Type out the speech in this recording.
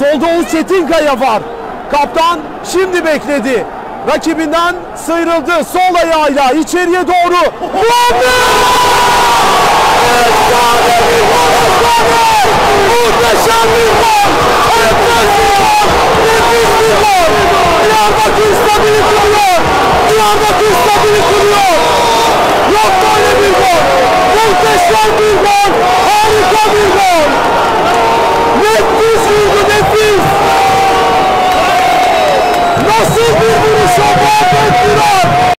Solda Oğuz Çetinkaya var. Kaptan şimdi bekledi. Rakibinden sıyrıldı. Sol ayağıyla içeriye doğru. Efsane bir gol! Muhteşem bir gol! Nefis bir gol! Diyarbakır stadını kuruyor! Diyarbakır stadını kuruyor! Yok böyle bir gol! Muhteşem bir gol! Harika